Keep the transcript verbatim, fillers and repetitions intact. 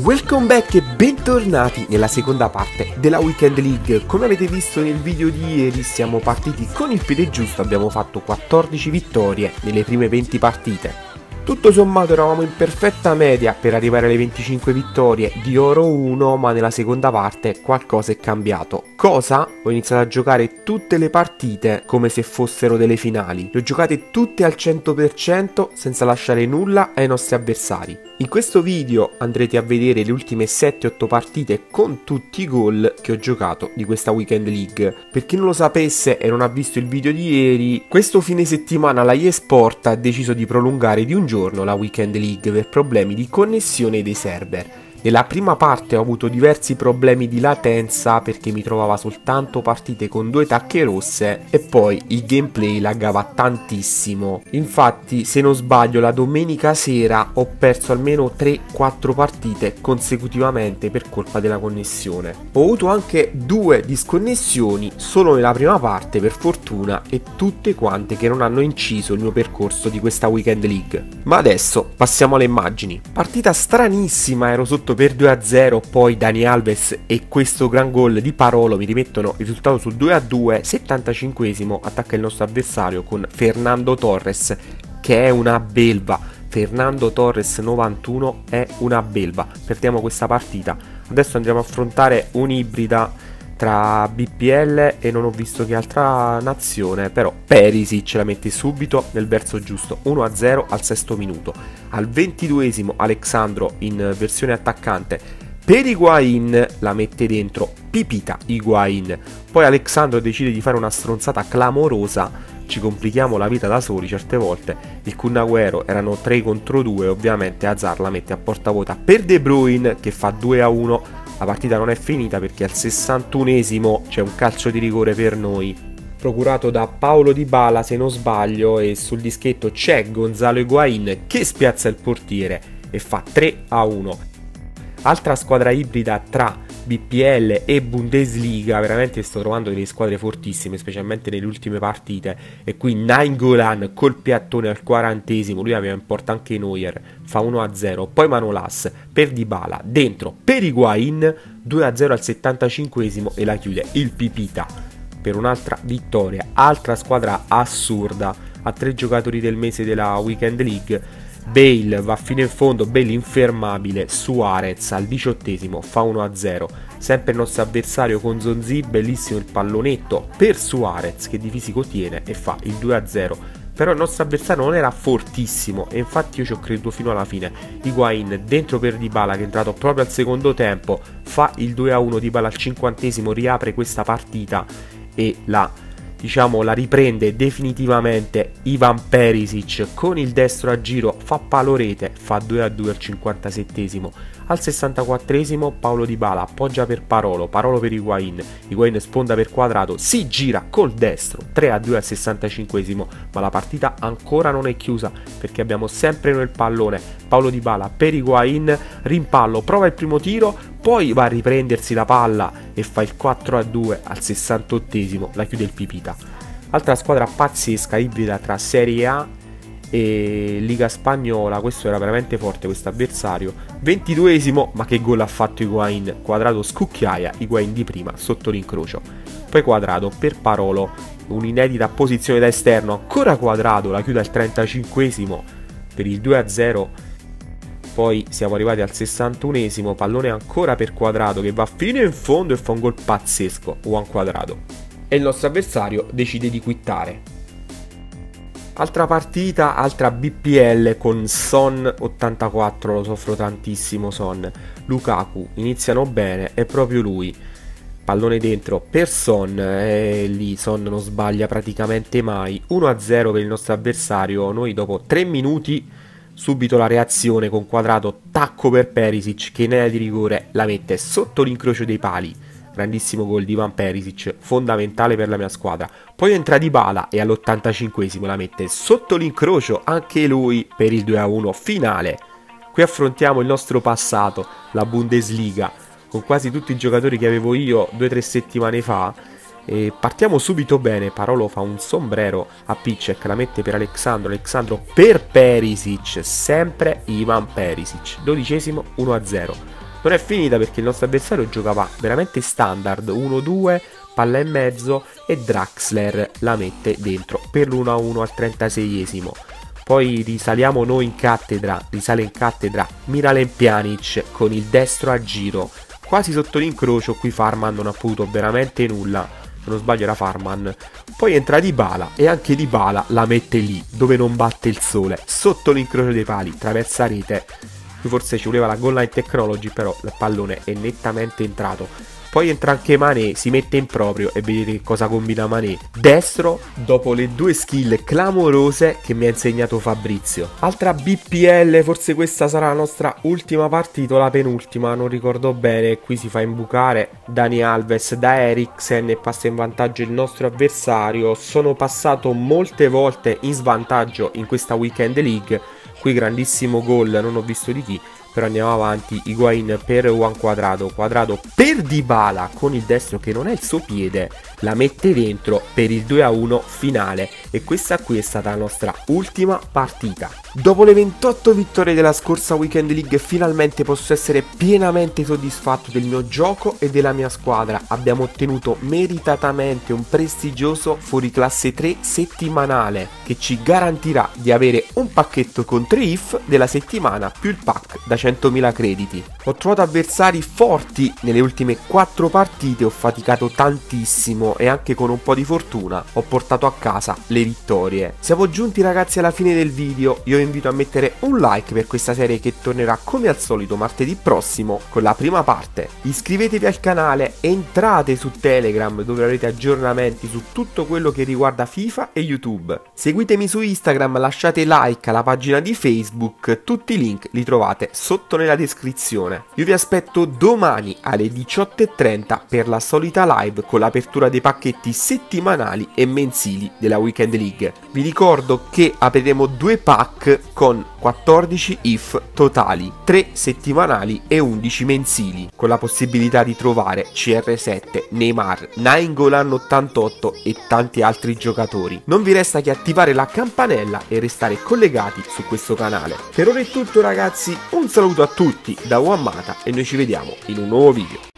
Welcome back e bentornati nella seconda parte della Weekend League. Come avete visto nel video di ieri siamo partiti con il piede giusto, abbiamo fatto quattordici vittorie nelle prime venti partite. Tutto sommato eravamo in perfetta media per arrivare alle venticinque vittorie di oro uno, ma nella seconda parte qualcosa è cambiato. Cosa? Ho iniziato a giocare tutte le partite come se fossero delle finali. Le ho giocate tutte al cento per cento senza lasciare nulla ai nostri avversari. In questo video andrete a vedere le ultime sette otto partite con tutti i gol che ho giocato di questa Weekend League. Per chi non lo sapesse e non ha visto il video di ieri, questo fine settimana la eSport ha deciso di prolungare di un giorno la Weekend League per problemi di connessione dei server. Nella prima parte ho avuto diversi problemi di latenza perché mi trovava soltanto partite con due tacche rosse e poi il gameplay laggava tantissimo. Infatti, se non sbaglio, la domenica sera ho perso almeno tre quattro partite consecutivamente per colpa della connessione. Ho avuto anche due disconnessioni solo nella prima parte, per fortuna, e tutte quante che non hanno inciso il mio percorso di questa Weekend League. Ma adesso passiamo alle immagini. Partita stranissima, ero sotto per due a zero, poi Dani Alves e questo gran gol di Parolo mi rimettono il risultato sul due a due. settantacinquesimo attacca il nostro avversario con Fernando Torres, che è una belva. Fernando Torres novantuno è una belva. Perdiamo questa partita. Adesso andremo a affrontare un'ibrida tra B P L e non ho visto che altra nazione, però Perisic la mette subito nel verso giusto, uno a zero al sesto minuto. Al ventiduesimo Alexandro in versione attaccante per Higuain la mette dentro Pipita Higuain. Poi Alexandro decide di fare una stronzata clamorosa, ci complichiamo la vita da soli certe volte. Il Kun Agüero erano tre contro due, ovviamente Hazard la mette a porta vuota per De Bruyne che fa due a uno. La partita non è finita perché al sessantunesimo c'è un calcio di rigore per noi, procurato da Paulo Dybala se non sbaglio, e sul dischetto c'è Gonzalo Higuain che spiazza il portiere e fa tre a uno. Altra squadra ibrida tra B P L e Bundesliga, veramente sto trovando delle squadre fortissime, specialmente nelle ultime partite. E qui Nainggolan col piattone al quarantesimo, lui aveva in porta anche Neuer, fa uno a zero. Poi Manolas per Dybala, dentro per Higuain, due a zero al settantacinquesimo e la chiude il Pipita per un'altra vittoria. Altra squadra assurda, a tre giocatori del mese della Weekend League. Bale va fino in fondo, Bale infermabile. Suarez al diciottesimo fa uno a zero. Sempre il nostro avversario con Zonzi, bellissimo il pallonetto per Suarez che di fisico tiene e fa il due a zero. Però il nostro avversario non era fortissimo e infatti io ci ho creduto fino alla fine. Higuain dentro per Dybala che è entrato proprio al secondo tempo, fa il due a uno. Dybala al cinquantesimo riapre questa partita e la diciamo la riprende definitivamente Ivan Perisic con il destro a giro, fa palo rete, fa due a due al cinquantasettesimo. Al sessantaquattresimo Paulo Dybala appoggia per Parolo, Parolo per Higuain, Higuain sponda per Quadrato, si gira col destro, tre a due al sessantacinquesimo, ma la partita ancora non è chiusa perché abbiamo sempre noi il pallone. Paulo Dybala per Higuain, rimpallo, prova il primo tiro, poi va a riprendersi la palla e fa il quattro a due al sessantottesimo, la chiude il Pipita. Altra squadra pazzesca, ibrida tra Serie A e Liga Spagnola, questo era veramente forte questo avversario. ventiduesimo, ma che gol ha fatto Higuain, Quadrato scucchiaia, Higuain di prima sotto l'incrocio. Poi Quadrato per Parolo, un'inedita posizione da esterno, ancora Quadrato, la chiude al trentacinquesimo per il due a zero. Poi siamo arrivati al sessantunesimo, pallone ancora per Quadrato che va fino in fondo e fa un gol pazzesco, Juan Quadrato. E il nostro avversario decide di quittare. Altra partita, altra B P L con Son ottantaquattro, lo soffro tantissimo Son. Lukaku, iniziano bene, è proprio lui. Pallone dentro per Son, e lì Son non sbaglia praticamente mai. uno a zero per il nostro avversario, noi dopo tre minuti subito la reazione con Quadrato, tacco per Perisic che in area di rigore la mette sotto l'incrocio dei pali. Grandissimo gol di Ivan Perisic, fondamentale per la mia squadra. Poi entra Dybala e all'ottantacinquesimo la mette sotto l'incrocio anche lui per il due a uno finale. Qui affrontiamo il nostro passato, la Bundesliga, con quasi tutti i giocatori che avevo io due o tre settimane fa. E partiamo subito bene, Parolo fa un sombrero a Piszczek, la mette per Alexandro, Alexandro per Perisic, sempre Ivan Perisic, dodicesimo uno a zero. Non è finita perché il nostro avversario giocava veramente standard, uno due, palla e mezzo, e Draxler la mette dentro per l'uno a uno al trentaseiesimo. Poi risaliamo noi in cattedra, risale in cattedra Miralem Pjanic con il destro a giro, quasi sotto l'incrocio. Qui Farman non ha potuto veramente nulla, se non sbaglio era Farman. Poi entra Dybala e anche Dybala la mette lì, dove non batte il sole, sotto l'incrocio dei pali, traversa rete. Qui forse ci voleva la goal line technology, però il pallone è nettamente entrato. Poi entra anche Mané, si mette in proprio e vedete che cosa combina Mané. Destro, dopo le due skill clamorose che mi ha insegnato Fabrizio. Altra B P L, forse questa sarà la nostra ultima partita, la penultima, non ricordo bene. Qui si fa imbucare Dani Alves da Eriksen e passa in vantaggio il nostro avversario. Sono passato molte volte in svantaggio in questa Weekend League. Qui grandissimo gol, non ho visto di chi. Però andiamo avanti, Higuain per Juan Cuadrado, Cuadrado per Dybala con il destro che non è il suo piede, la mette dentro per il due a uno finale. E questa qui è stata la nostra ultima partita. Dopo le ventotto vittorie della scorsa Weekend League finalmente posso essere pienamente soddisfatto del mio gioco e della mia squadra. Abbiamo ottenuto meritatamente un prestigioso fuoriclasse tre settimanale che ci garantirà di avere un pacchetto con tre I F della settimana più il pack da centomila crediti. Ho trovato avversari forti nelle ultime quattro partite, ho faticato tantissimo e anche con un po' di fortuna ho portato a casa le vittorie. Siamo giunti ragazzi alla fine del video, io vi invito a mettere un like per questa serie che tornerà come al solito martedì prossimo con la prima parte. Iscrivetevi al canale, entrate su Telegram dove avrete aggiornamenti su tutto quello che riguarda FIFA e YouTube. Seguitemi su Instagram, lasciate like alla pagina di Facebook, tutti i link li trovate sotto nella descrizione. Io vi aspetto domani alle diciotto e trenta per la solita live con l'apertura dei pacchetti settimanali e mensili della Weekend League. Vi ricordo che apriremo due pack con quattordici I F totali, tre settimanali e undici mensili, con la possibilità di trovare C R sette, Neymar, Nainggolan ottantotto e tanti altri giocatori. Non vi resta che attivare la campanella e restare collegati su questo canale. Per ora è tutto ragazzi, un saluto a tutti da Whammata e noi ci vediamo in un nuovo video.